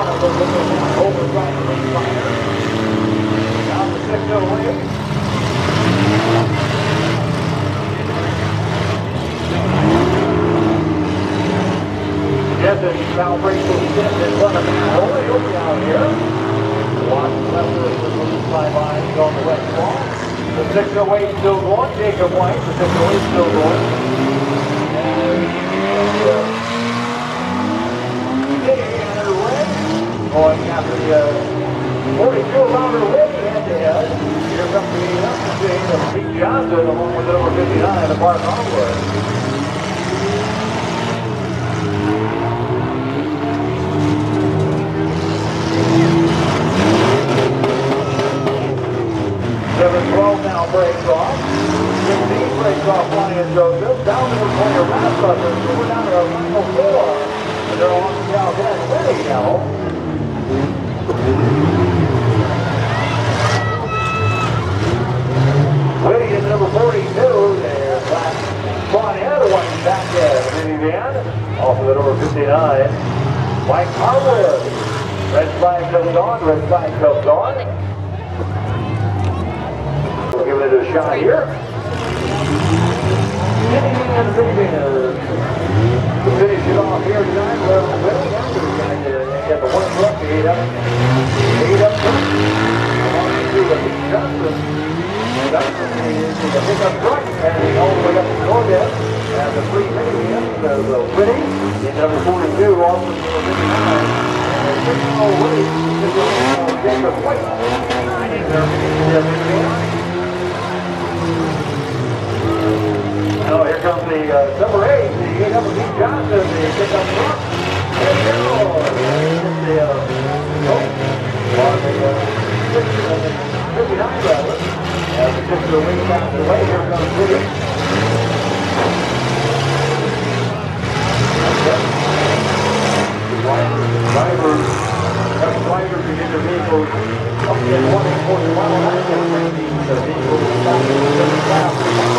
Over right to lead fire. Down to 608. Jensen now breaks those steps in front of Matt Holy. He'll be out here. Watson Lester is the sidelines on the west wall. The 608 still going. Jacob White, the 608 still going. Going after the 42 Robert Whitney head-to-head. Here comes the upper team of Pete Johnson along with the number 59 of Mark Harwood. Now breaks off. 16 breaks off Ryan Joseph. Down to the corner, Rasmussen. So we're down to our final four. And they're on the California Winnie now. Winnie is number 42. There's Quan Edwin back there. Minivan. Off of the number 59. Mike Harwood. Red flag comes on. Red flag comes on. We'll give it a shot here. And to finish it off here tonight, we're going to get the one truck, 8 up. 8 up truck. Along to the Pete Johnson. Johnson is the pickup truck, and all the way up to Corvette. And the 3 minivans, the Whitney, in number 42, also number 59. And 608 is Jacob White. In their minivan. Oh, here comes the number 8, the 8 number Pete Johnson, the pickup truck. There we go. On the 59 rather. As the 608 out of the way, here comes Whitney. Drivers to get their vehicles up to 140 mile an hour. The vehicles stop in the class.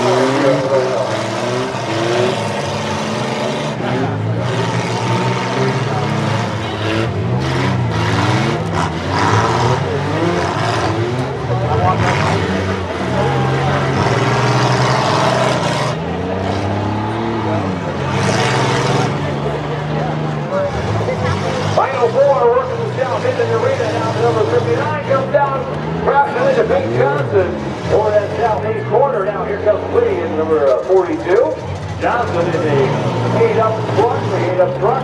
Final four working down into the arena now to number 59 comes down perhaps into Pete Johnson over that southeast corner. Now here comes Whitney in number 42. Johnson in the 8 up front, the 8 up front.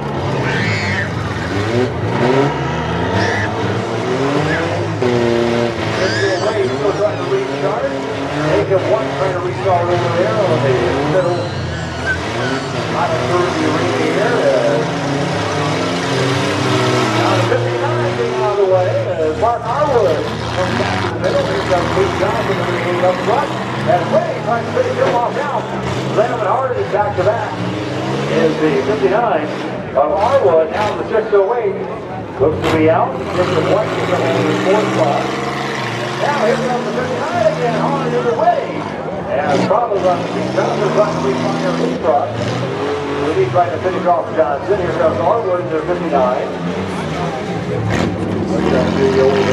Wade still trying to recharge. Jacob White trying to restart over there on the middle. Not through the arena here. Now the 59 getting out of the way. Mark Harwood comes back to the middle. Here comes Pete Johnson in the 8 up front. And Whitney trying to finish him off now. Lennon Harwood is back to back. Is the 59 of Harwood. Now the 608 looks to be out. Jacob White is going to hold the 4th spot. Now here comes the 59 again. Harwood in the way. And problems on Pete Johnson trying to refire his truck. He's trying to finish off Johnson. Here comes Harwood in their 59. Look at the old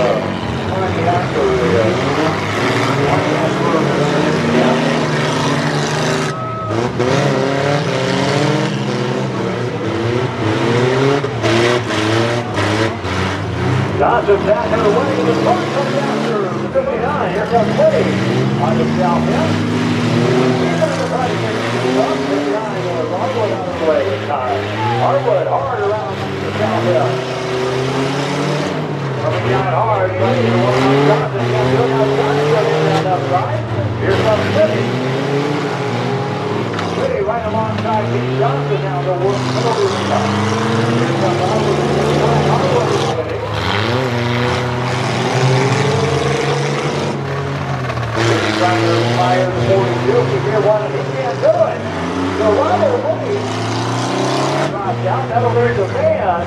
Johnson back in the way. The front comes after the 59. Here comes Whitney on the south end. Harwood out of the way this time. Harwood hard around the south end. Coming down hard, trying to work on Johnson. Got to look outside, down outside. Here comes Whitney. Whitney right alongside Pete Johnson now to work over the top. Here comes Harwood in the line. Harwood is Whitney. Whitney trying to fire the 42. You hear one and he can't do it. So Robert Whitney drops out. That'll bring the van.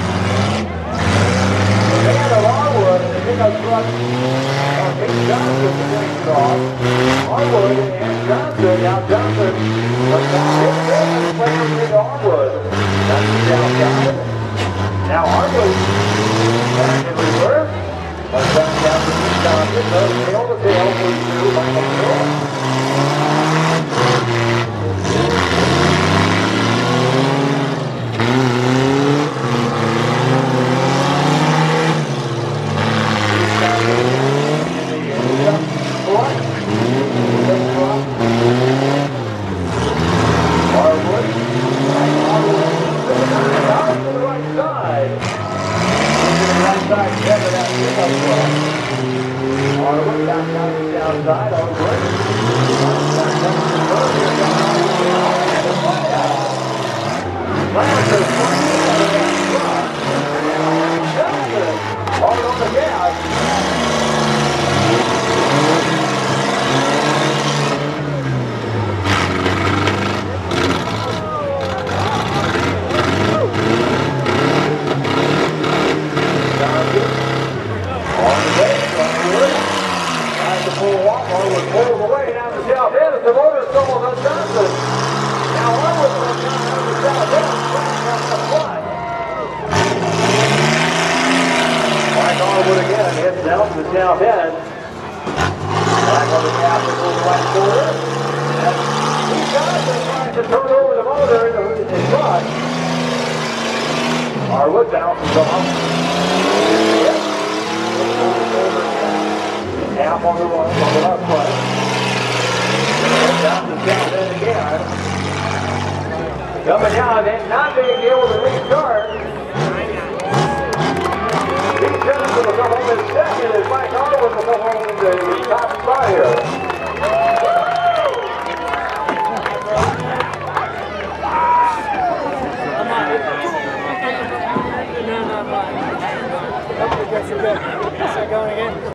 The van of Harwood and the pickup truck of Pete Johnson to finish it off. Harwood and Johnson. Now Johnson looks down his van and plays into Harwood. That's the outside. Now Harwood tail to tail for Michael Hill. Down to the south end. Back on the gas and goes right forward. He's trying to turn over the motor in front. Harwood bounces off. Yep. Half on the left front. Down to the south end again. Coming down and not being able to restart. Will come home in second as Mike Harwood will come home in the top spot here. No, not mine. Okay, good. Is that going again?